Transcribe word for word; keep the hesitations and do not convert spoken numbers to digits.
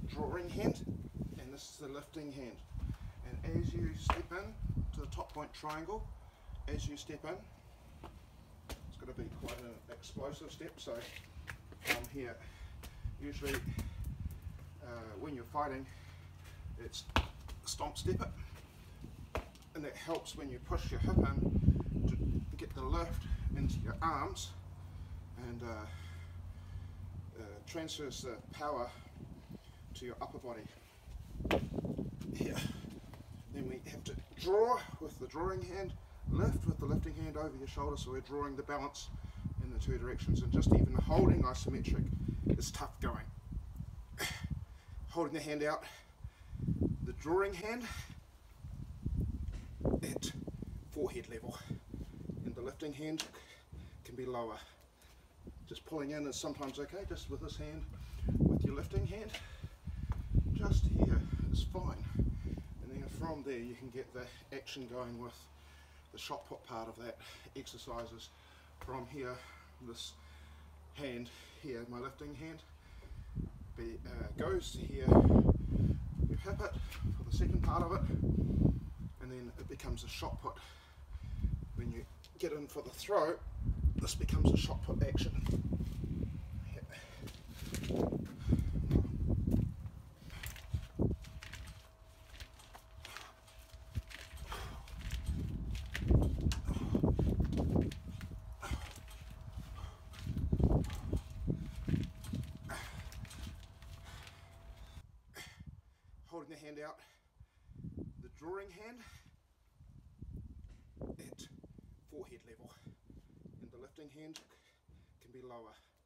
drawing hand, and this is the lifting hand. And as you step in to the top point triangle, as you step in, it's going to be quite an explosive step. So from here, usually uh, when you're fighting, it's stomp step it, and that helps when you push your hip in to get the lift into your arms, and uh, uh, transfers the power to your upper body. Here, then we have to draw with the drawing hand, lift with the lifting hand over your shoulder, so we're drawing the balance in the two directions. And just even holding isometric is tough going. Holding the hand out, the drawing hand at forehead level, and the lifting hand can be lower. Just pulling in is sometimes okay, just with this hand, with your lifting hand, just here is fine. And then from there you can get the action going with the shot put part of that exercises. From here, this hand here, my lifting hand, be, uh, goes to here, you hip it for the second part of it, and then it becomes a shot put. When you get in for the throw, this becomes a shot put action. Holding the hand out, the drawing hand at forehead level, and the lifting hand can be lower.